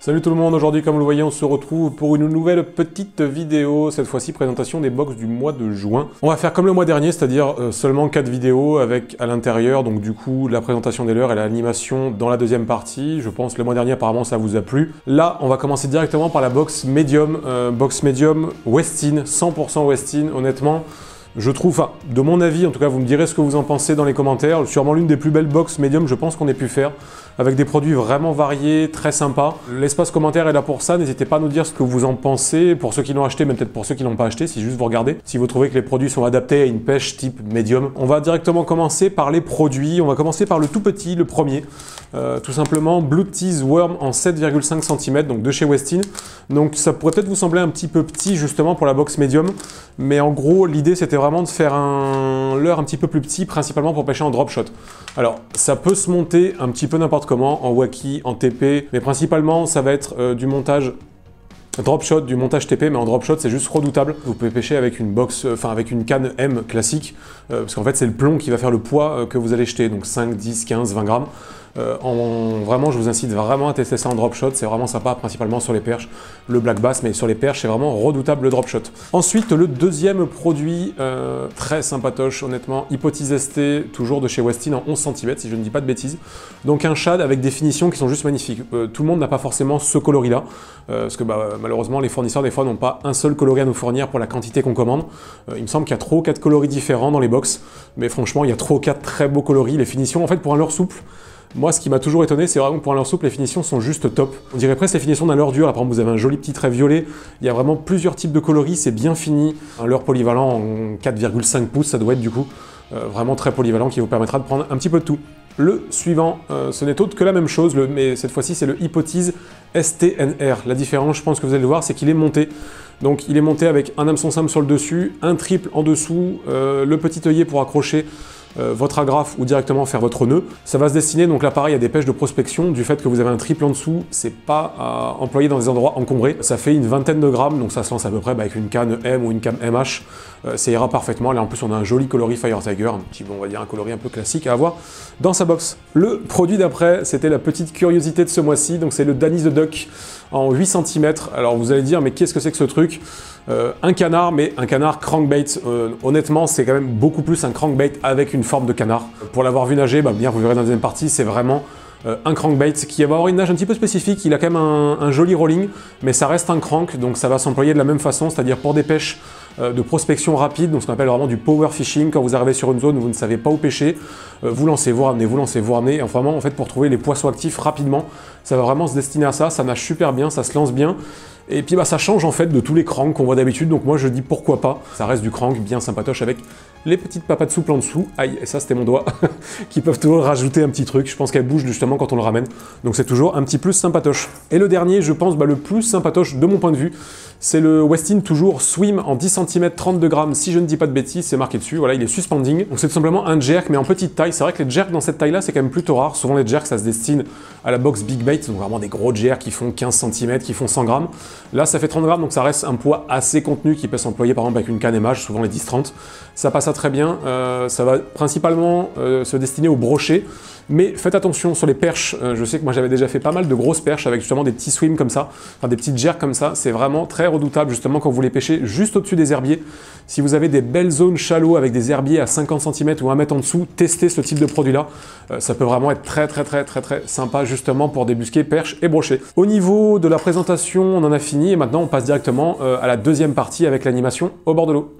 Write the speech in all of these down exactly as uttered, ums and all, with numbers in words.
Salut tout le monde, aujourd'hui comme vous le voyez on se retrouve pour une nouvelle petite vidéo, cette fois-ci présentation des box du mois de juin. On va faire comme le mois dernier, c'est-à-dire euh, seulement quatre vidéos avec à l'intérieur, donc du coup la présentation des leurs et l'animation dans la deuxième partie. Je pense que le mois dernier apparemment ça vous a plu. Là on va commencer directement par la box médium, euh, box médium Westin, cent pour cent Westin, honnêtement. Je trouve, enfin, de mon avis, en tout cas, vous me direz ce que vous en pensez dans les commentaires. Sûrement l'une des plus belles box médium, je pense qu'on ait pu faire, avec des produits vraiment variés, très sympas. L'espace commentaire est là pour ça. N'hésitez pas à nous dire ce que vous en pensez. Pour ceux qui l'ont acheté, mais peut-être pour ceux qui l'ont pas acheté, si juste vous regardez, si vous trouvez que les produits sont adaptés à une pêche type médium. On va directement commencer par les produits. On va commencer par le tout petit, le premier. Euh, tout simplement, Blue Tease Worm en sept virgule cinq centimètres, donc de chez Westin. Donc ça pourrait peut-être vous sembler un petit peu petit justement pour la box médium, mais en gros l'idée c'était vraiment de faire un leurre un petit peu plus petit, principalement pour pêcher en drop shot. Alors ça peut se monter un petit peu n'importe comment, en waki, en T P, mais principalement ça va être euh, du montage drop shot, du montage T P, mais en drop shot c'est juste redoutable. Vous pouvez pêcher avec une box, enfin euh, avec une canne M classique, euh, parce qu'en fait c'est le plomb qui va faire le poids euh, que vous allez jeter, donc cinq, dix, quinze, vingt grammes. Euh, en, vraiment, je vous incite vraiment à tester ça en drop shot, c'est vraiment sympa, principalement sur les perches, le black bass, mais sur les perches, c'est vraiment redoutable le drop shot. Ensuite, le deuxième produit, euh, très sympatoche, honnêtement, Hypothèse S T, toujours de chez Westin en onze centimètres, si je ne dis pas de bêtises. Donc un shad avec des finitions qui sont juste magnifiques. Euh, tout le monde n'a pas forcément ce coloris-là, euh, parce que bah, malheureusement, les fournisseurs, des fois, n'ont pas un seul coloris à nous fournir pour la quantité qu'on commande. Euh, il me semble qu'il y a trois ou quatre coloris différents dans les box, mais franchement, il y a trois ou quatre très beaux coloris. Les finitions, en fait, pour un leurre souple, moi, ce qui m'a toujours étonné, c'est vraiment que pour un leurre souple, les finitions sont juste top. On dirait presque les finitions d'un leurre dur. Là, par exemple, vous avez un joli petit trait violet. Il y a vraiment plusieurs types de coloris, c'est bien fini. Un leurre polyvalent en quatre virgule cinq pouces, ça doit être du coup euh, vraiment très polyvalent, qui vous permettra de prendre un petit peu de tout. Le suivant, euh, ce n'est autre que la même chose, le, mais cette fois-ci, c'est le Hypothèse S T N R. La différence, je pense que vous allez le voir, c'est qu'il est monté. Donc, il est monté avec un hameçon simple sur le dessus, un triple en dessous, euh, le petit œillet pour accrocher Euh, votre agrafe ou directement faire votre nœud. Ça va se destiner donc là pareil à des pêches de prospection. Du fait que vous avez un triple en dessous, c'est pas à employer dans des endroits encombrés. Ça fait une vingtaine de grammes, donc ça se lance à peu près bah, avec une canne M ou une canne M H. Euh, ça ira parfaitement. Là en plus on a un joli coloris Fire Tiger, un petit, bon, on va dire un coloris un peu classique à avoir dans sa box. Le produit d'après, c'était la petite curiosité de ce mois-ci, donc c'est le Danny the Duck en huit centimètres. Alors vous allez dire mais qu'est-ce que c'est que ce truc? Euh, un canard, mais un canard crankbait. Euh, honnêtement, c'est quand même beaucoup plus un crankbait avec une forme de canard. Pour l'avoir vu nager, bah, bien vous verrez dans la deuxième partie, c'est vraiment euh, un crankbait qui va avoir une nage un petit peu spécifique. Il a quand même un, un joli rolling, mais ça reste un crank, donc ça va s'employer de la même façon, c'est-à-dire pour des pêches euh, de prospection rapide, donc ce qu'on appelle vraiment du power fishing. Quand vous arrivez sur une zone où vous ne savez pas où pêcher, euh, vous lancez, vous ramenez, vous lancez, vous ramenez. Enfin, vraiment, en fait, pour trouver les poissons actifs rapidement, ça va vraiment se destiner à ça. Ça nage super bien, ça se lance bien. Et puis bah, ça change en fait de tous les cranks qu'on voit d'habitude, donc moi je dis pourquoi pas. Ça reste du crank bien sympatoche avec les petites papates souples en dessous. Aïe, et ça c'était mon doigt, qui peuvent toujours rajouter un petit truc. Je pense qu'elles bougent justement quand on le ramène, donc c'est toujours un petit plus sympatoche. Et le dernier, je pense bah, le plus sympatoche de mon point de vue, c'est le Westin toujours Swim en dix centimètres, trente-deux grammes, si je ne dis pas de bêtises, c'est marqué dessus, voilà, il est suspending. Donc c'est tout simplement un jerk, mais en petite taille. C'est vrai que les jerks dans cette taille-là, c'est quand même plutôt rare. Souvent les jerks, ça se destine à la box Big Bait, donc vraiment des gros jerks qui font quinze centimètres, qui font cent grammes. Là, ça fait trente grammes, donc ça reste un poids assez contenu qui peut s'employer par exemple avec une canne M H, souvent les dix trente. Ça passe à très bien, euh, ça va principalement euh, se destiner au brochet. Mais faites attention sur les perches, euh, je sais que moi j'avais déjà fait pas mal de grosses perches avec justement des petits swims comme ça, enfin des petites jerks comme ça, c'est vraiment très redoutable justement quand vous les pêchez juste au-dessus des herbiers. Si vous avez des belles zones shallow avec des herbiers à cinquante centimètres ou un mètre en dessous, testez ce type de produit-là, euh, ça peut vraiment être très très très très très sympa justement pour débusquer perches et brochets. Au niveau de la présentation, on en a fini et maintenant on passe directement euh, à la deuxième partie avec l'animation au bord de l'eau.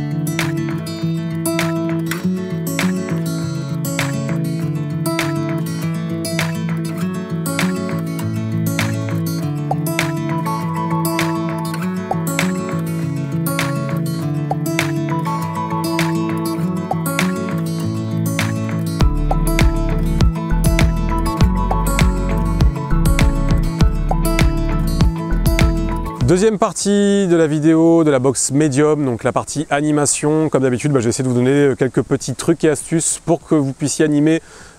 Deuxième partie de la vidéo de la box médium, donc la partie animation. Comme d'habitude, bah, j'ai essayé de vous donner quelques petits trucs et astuces pour que vous puissiez animer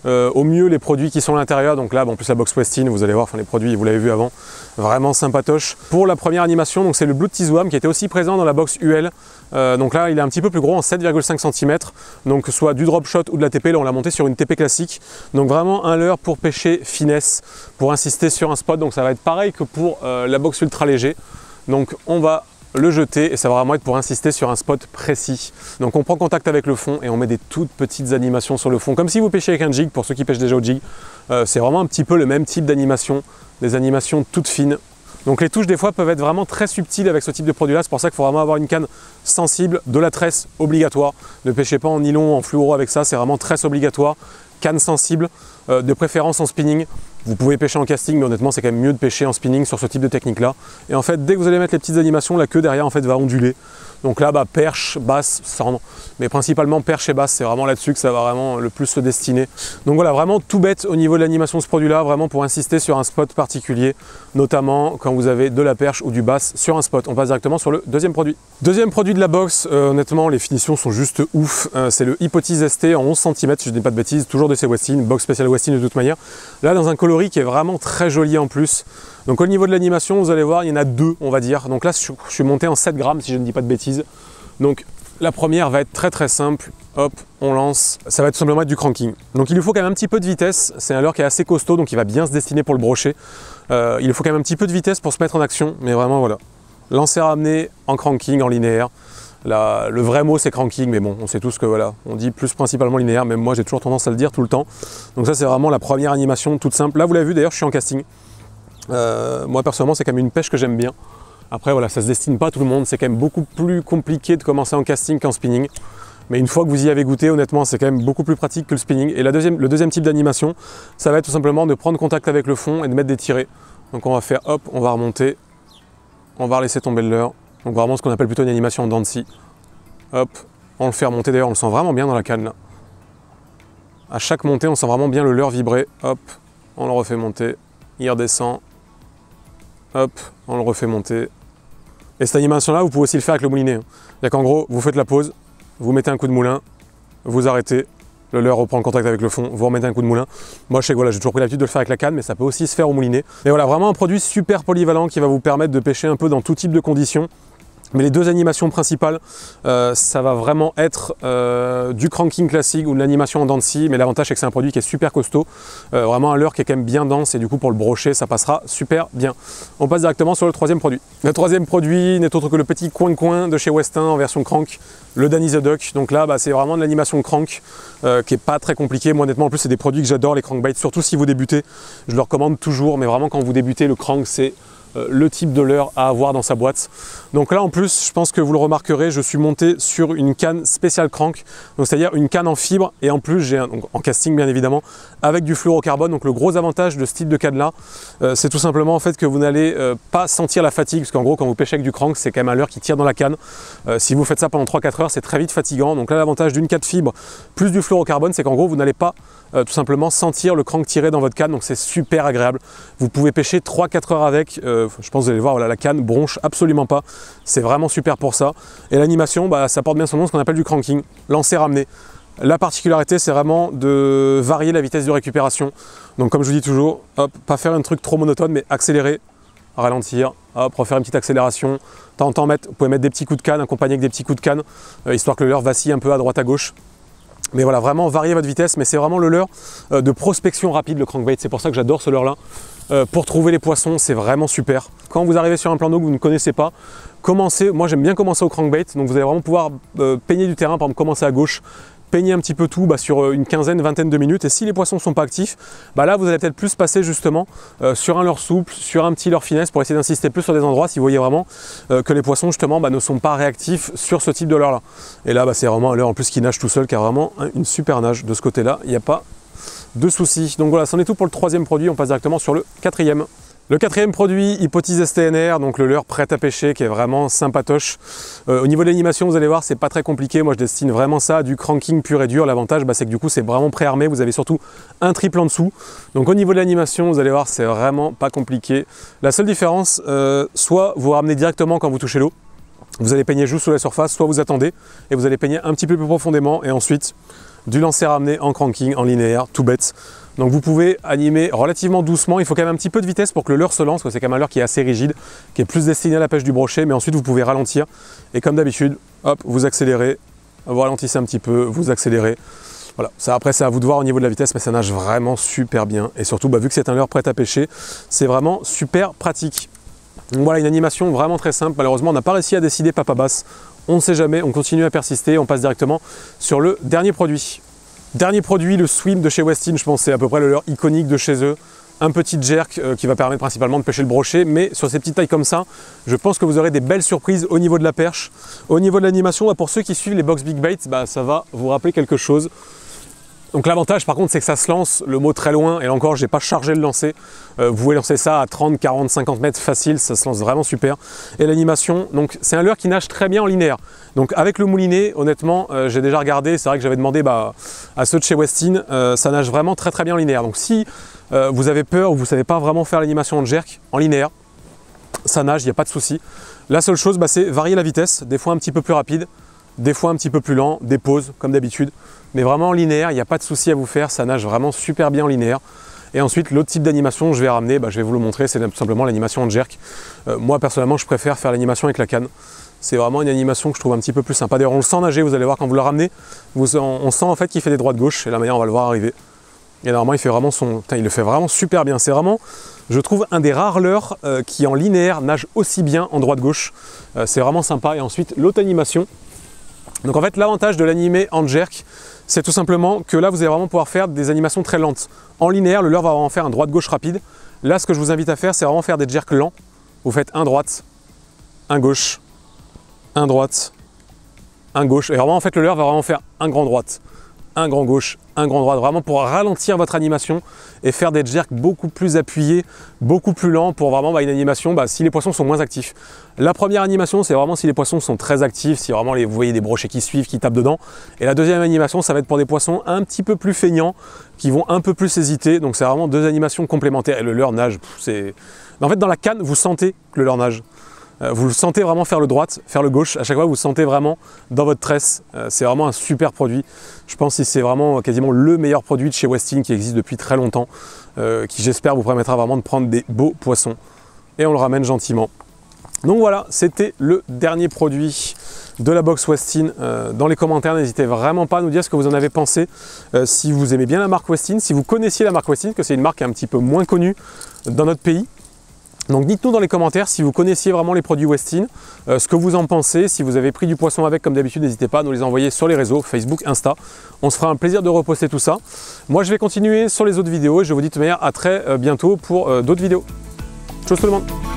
Euh, au mieux les produits qui sont à l'intérieur, donc là, bon, en plus la box Westin, vous allez voir, enfin les produits, vous l'avez vu avant, vraiment sympatoche. Pour la première animation, donc c'est le Blood Tizwam qui était aussi présent dans la box U L. Euh, donc là, il est un petit peu plus gros en sept virgule cinq centimètres, donc soit du drop shot ou de la T P. Là, on l'a monté sur une T P classique. Donc vraiment un leurre pour pêcher finesse, pour insister sur un spot. Donc ça va être pareil que pour euh, la box ultra léger. Donc on va le jeter et ça va vraiment être pour insister sur un spot précis. Donc on prend contact avec le fond et on met des toutes petites animations sur le fond, comme si vous pêchiez avec un jig. Pour ceux qui pêchent déjà au jig, euh, c'est vraiment un petit peu le même type d'animation, des animations toutes fines. Donc les touches des fois peuvent être vraiment très subtiles avec ce type de produit là, c'est pour ça qu'il faut vraiment avoir une canne sensible, de la tresse obligatoire. Ne pêchez pas en nylon, en fluoro avec ça, c'est vraiment tresse obligatoire, canne sensible, euh, de préférence en spinning. Vous pouvez pêcher en casting, mais honnêtement, c'est quand même mieux de pêcher en spinning sur ce type de technique-là. Et en fait, dès que vous allez mettre les petites animations, la queue derrière en fait va onduler. Donc là, bah, perche, basse, cendre, mais principalement perche et basse, c'est vraiment là-dessus que ça va vraiment le plus se destiner. Donc voilà, vraiment tout bête au niveau de l'animation de ce produit-là, vraiment pour insister sur un spot particulier, notamment quand vous avez de la perche ou du basse sur un spot. On passe directement sur le deuxième produit. Deuxième produit de la box, euh, honnêtement, les finitions sont juste ouf. Euh, c'est le Hypothese S T en onze centimètres, si je dis pas de bêtises, toujours de chez Westin, box spéciale Westin de toute manière. Là, dans un coloris qui est vraiment très joli en plus. Donc au niveau de l'animation, vous allez voir, il y en a deux, on va dire. Donc là, je suis monté en sept grammes, si je ne dis pas de bêtises. Donc la première va être très très simple. Hop, on lance. Ça va tout simplement être du cranking. Donc il lui faut quand même un petit peu de vitesse. C'est un leurre qui est assez costaud, donc il va bien se destiner pour le brochet. Euh, il lui faut quand même un petit peu de vitesse pour se mettre en action. Mais vraiment, voilà. Lancer ramener en cranking, en linéaire. La, le vrai mot c'est cranking, mais bon, on sait tous que voilà, on dit plus principalement linéaire, même moi j'ai toujours tendance à le dire tout le temps. Donc ça c'est vraiment la première animation toute simple. Là vous l'avez vu d'ailleurs, je suis en casting. Euh, moi personnellement c'est quand même une pêche que j'aime bien. Après voilà, ça se destine pas à tout le monde, c'est quand même beaucoup plus compliqué de commencer en casting qu'en spinning. Mais une fois que vous y avez goûté, honnêtement c'est quand même beaucoup plus pratique que le spinning. Et la deuxième, le deuxième type d'animation, ça va être tout simplement de prendre contact avec le fond et de mettre des tirés. Donc on va faire hop, on va remonter, on va laisser tomber le leurre. Donc vraiment ce qu'on appelle plutôt une animation en dents de scie. Hop, on le fait remonter, d'ailleurs on le sent vraiment bien dans la canne là. À chaque montée on sent vraiment bien le leurre vibrer. Hop, on le refait monter, il redescend. Hop, on le refait monter. Et cette animation là vous pouvez aussi le faire avec le moulinet. C'est-à-dire qu'en gros vous faites la pause, vous mettez un coup de moulin, vous arrêtez, le leurre reprend le contact avec le fond, vous remettez un coup de moulin. Moi je sais que voilà, j'ai toujours pris l'habitude de le faire avec la canne, mais ça peut aussi se faire au moulinet. Mais voilà, vraiment un produit super polyvalent qui va vous permettre de pêcher un peu dans tout type de conditions. Mais les deux animations principales, euh, ça va vraiment être euh, du cranking classique ou de l'animation en dents de scie. Mais l'avantage c'est que c'est un produit qui est super costaud, euh, vraiment un leurre qui est quand même bien dense et du coup pour le brocher ça passera super bien. On passe directement sur le troisième produit. Le troisième produit n'est autre que le petit coin-coin de chez Westin en version crank, le Danny the Duck. Donc là bah, c'est vraiment de l'animation crank euh, qui est pas très compliquée. Moi honnêtement en plus c'est des produits que j'adore, les crankbaits, surtout si vous débutez. Je le recommande toujours, mais vraiment quand vous débutez, le crank c'est le type de leurre à avoir dans sa boîte. Donc là en plus je pense que vous le remarquerez, je suis monté sur une canne spéciale crank, donc c'est à dire une canne en fibre et en plus j'ai en casting bien évidemment avec du fluorocarbone. Donc le gros avantage de ce type de canne là euh, c'est tout simplement en fait que vous n'allez euh, pas sentir la fatigue, parce qu'en gros quand vous pêchez avec du crank c'est quand même un leurre qui tire dans la canne. Euh, si vous faites ça pendant trois quatre heures c'est très vite fatigant. Donc là l'avantage d'une canne fibre plus du fluorocarbone c'est qu'en gros vous n'allez pas Euh, tout simplement sentir le crank tiré dans votre canne, donc c'est super agréable. Vous pouvez pêcher trois quatre heures avec, euh, je pense que vous allez voir, voilà, la canne bronche absolument pas, c'est vraiment super pour ça. Et l'animation, bah, ça porte bien son nom, ce qu'on appelle du cranking, lancer ramener. La particularité c'est vraiment de varier la vitesse de récupération, donc comme je vous dis toujours, hop, pas faire un truc trop monotone mais accélérer, ralentir, hop, refaire une petite accélération, de temps en temps mettre, vous pouvez mettre des petits coups de canne, accompagner avec des petits coups de canne, euh, histoire que le leurre vacille un peu à droite à gauche. Mais voilà, vraiment varier votre vitesse, mais c'est vraiment le leurre euh, de prospection rapide, le crankbait. C'est pour ça que j'adore ce leurre-là. Euh, pour trouver les poissons, c'est vraiment super. Quand vous arrivez sur un plan d'eau que vous ne connaissez pas, commencez, moi j'aime bien commencer au crankbait, donc vous allez vraiment pouvoir euh, peigner du terrain, par exemple commencer à gauche, peigner un petit peu tout bah, sur une quinzaine, vingtaine de minutes. Et si les poissons ne sont pas actifs, bah là vous allez peut-être plus passer justement euh, sur un leurre souple, sur un petit leurre finesse pour essayer d'insister plus sur des endroits si vous voyez vraiment euh, que les poissons justement bah, ne sont pas réactifs sur ce type de leurre là. Et là bah, c'est vraiment un leurre en plus qui nage tout seul, qui a vraiment une super nage de ce côté là, il n'y a pas de souci. Donc voilà, c'en est tout pour le troisième produit, on passe directement sur le quatrième. Le quatrième produit, Hypothese S T N R, donc le leurre prêt à pêcher qui est vraiment sympatoche. Euh, au niveau de l'animation, vous allez voir, c'est pas très compliqué. Moi, je destine vraiment ça à du cranking pur et dur. L'avantage, bah, c'est que du coup, c'est vraiment préarmé. Vous avez surtout un triple en dessous. Donc au niveau de l'animation, vous allez voir, c'est vraiment pas compliqué. La seule différence, euh, soit vous ramenez directement quand vous touchez l'eau, vous allez peigner juste sous la surface, soit vous attendez et vous allez peigner un petit peu plus profondément et ensuite du lancer ramené en cranking, en linéaire, tout bête. Donc vous pouvez animer relativement doucement, il faut quand même un petit peu de vitesse pour que le leurre se lance, parce que c'est quand même un leurre qui est assez rigide, qui est plus destiné à la pêche du brochet, mais ensuite vous pouvez ralentir, et comme d'habitude, hop, vous accélérez, vous ralentissez un petit peu, vous accélérez. Voilà, ça, après c'est à vous de voir au niveau de la vitesse, mais ça nage vraiment super bien, et surtout bah, vu que c'est un leurre prêt à pêcher, c'est vraiment super pratique. Donc voilà, une animation vraiment très simple, malheureusement on n'a pas réussi à décider papa basse, on ne sait jamais, on continue à persister, on passe directement sur le dernier produit. Dernier produit, le Swim de chez Westin, je pense c'est à peu près le leurre iconique de chez eux. Un petit jerk euh, qui va permettre principalement de pêcher le brochet, mais sur ces petites tailles comme ça, je pense que vous aurez des belles surprises au niveau de la perche. Au niveau de l'animation, bah, pour ceux qui suivent les box Big Bait, bah, ça va vous rappeler quelque chose. Donc l'avantage par contre c'est que ça se lance, le mot très loin, et là encore je n'ai pas chargé le lancer. Euh, vous pouvez lancer ça à trente, quarante, cinquante mètres facile, ça se lance vraiment super. Et l'animation, donc c'est un leurre qui nage très bien en linéaire. Donc avec le moulinet, honnêtement, euh, j'ai déjà regardé, c'est vrai que j'avais demandé bah, à ceux de chez Westin, euh, ça nage vraiment très très bien en linéaire. Donc si euh, vous avez peur ou vous ne savez pas vraiment faire l'animation en jerk, en linéaire, ça nage, il n'y a pas de souci. La seule chose, bah, c'est varier la vitesse, des fois un petit peu plus rapide, des fois un petit peu plus lent, des pauses comme d'habitude. Mais vraiment en linéaire, il n'y a pas de souci à vous faire, ça nage vraiment super bien en linéaire. Et ensuite, l'autre type d'animation, je vais ramener, bah, je vais vous le montrer, c'est tout simplement l'animation en jerk. Euh, moi, personnellement, je préfère faire l'animation avec la canne. C'est vraiment une animation que je trouve un petit peu plus sympa. D'ailleurs, on le sent nager, vous allez voir quand vous le ramenez, vous, on, on sent en fait qu'il fait des droites-gauche, et la manière, on va le voir arriver. Et normalement, il fait vraiment son... Putain, il le fait vraiment super bien. C'est vraiment, je trouve, un des rares leurres euh, qui, en linéaire, nage aussi bien en droite-gauche. Euh, c'est vraiment sympa. Et ensuite, l'autre animation. Donc en fait, l'avantage de l'animer en jerk, c'est tout simplement que là, vous allez vraiment pouvoir faire des animations très lentes. En linéaire, le leurre va vraiment faire un droite-gauche rapide. Là, ce que je vous invite à faire, c'est vraiment faire des jerks lents. Vous faites un droite, un gauche, un droite, un gauche. Et vraiment, en fait, le leurre va vraiment faire un grand droite, un grand gauche, un grand droite, vraiment pour ralentir votre animation et faire des jerks beaucoup plus appuyés, beaucoup plus lents pour vraiment bah, une animation bah, si les poissons sont moins actifs. La première animation, c'est vraiment si les poissons sont très actifs, si vraiment les, vous voyez des brochets qui suivent, qui tapent dedans. Et la deuxième animation, ça va être pour des poissons un petit peu plus feignants, qui vont un peu plus hésiter. Donc c'est vraiment deux animations complémentaires. Et le leurre nage, c'est... En fait, dans la canne, vous sentez que le leurre nage. Vous le sentez vraiment faire le droite, faire le gauche. À chaque fois, vous le sentez vraiment dans votre tresse. C'est vraiment un super produit. Je pense que c'est vraiment quasiment le meilleur produit de chez Westin qui existe depuis très longtemps, euh, qui j'espère vous permettra vraiment de prendre des beaux poissons. Et on le ramène gentiment. Donc voilà, c'était le dernier produit de la box Westin. Euh, dans les commentaires, n'hésitez vraiment pas à nous dire ce que vous en avez pensé. Euh, si vous aimez bien la marque Westin, si vous connaissiez la marque Westin, que c'est une marque un petit peu moins connue dans notre pays. Donc dites-nous dans les commentaires si vous connaissiez vraiment les produits Westin, euh, ce que vous en pensez, si vous avez pris du poisson avec comme d'habitude, n'hésitez pas à nous les envoyer sur les réseaux, Facebook, Insta. On se fera un plaisir de reposter tout ça. Moi je vais continuer sur les autres vidéos et je vous dis de toute manière à très bientôt pour euh, d'autres vidéos. Ciao tout le monde.